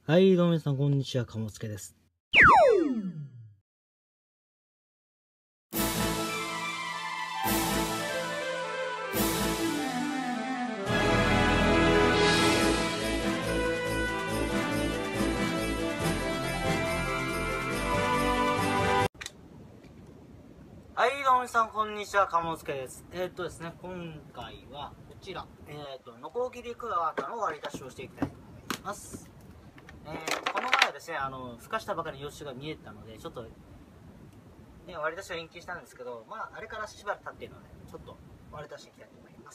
はい、どうも皆さん、こんにちは、かもつけです。はい、どうも皆さん、こんにちは、かもつけです。ですね、今回はこちら、ノコギリクワガタの割り出しをしていきたいと思います。この前はですね、孵化したばかりの幼虫が見えたので、ちょっと、割り出しを延期したんですけど、あれからしばらく経っているので、ちょっと割り出していきたいと思います。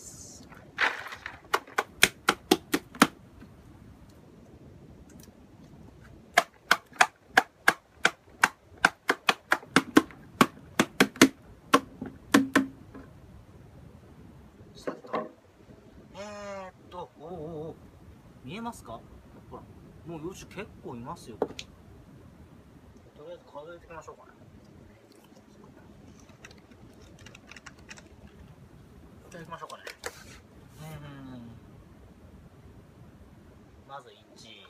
さてと、見えますか？ほら、もう幼虫結構いますよ。とりあえず数えていきましょうかね。数えていきましょうかね。まず1。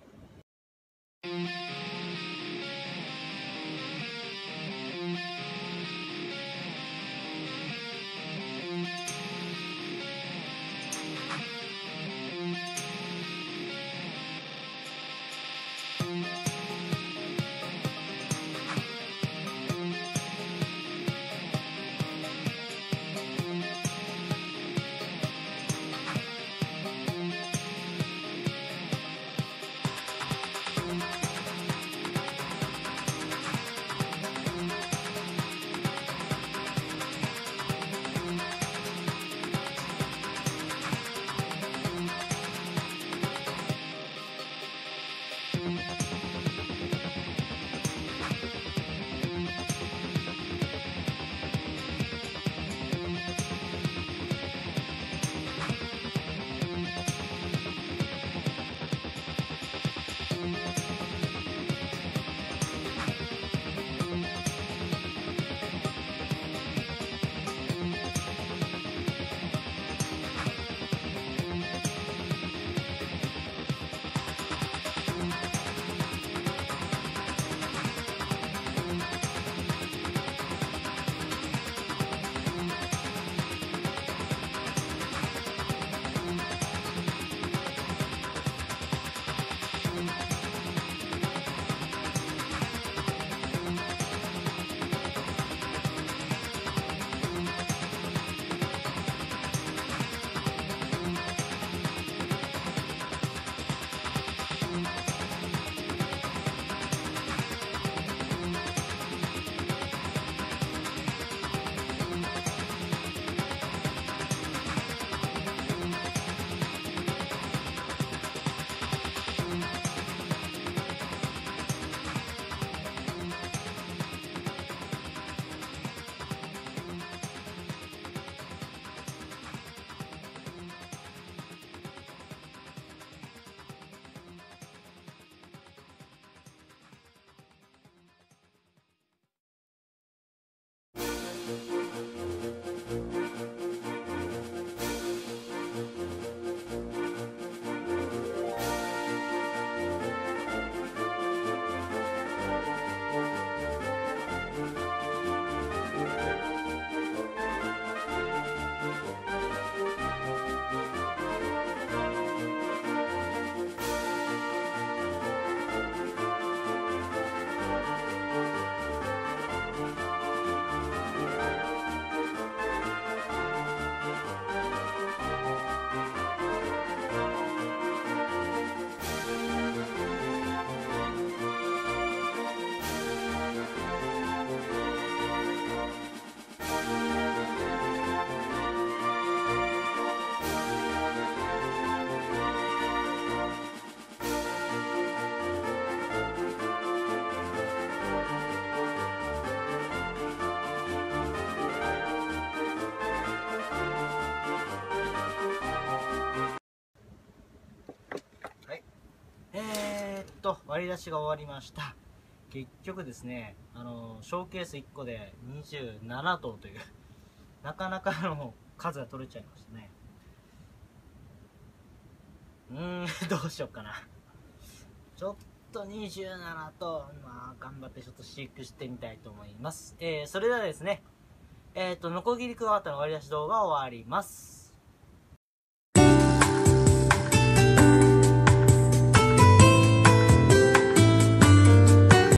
割り出しが終わりました。結局ですね、ショーケース1個で27頭というなかなかの数が取れちゃいましたね。どうしようかな。ちょっと27と、まあ、頑張ってちょっと飼育してみたいと思います。それではですね、ノコギリクワガタの割り出し動画終わります。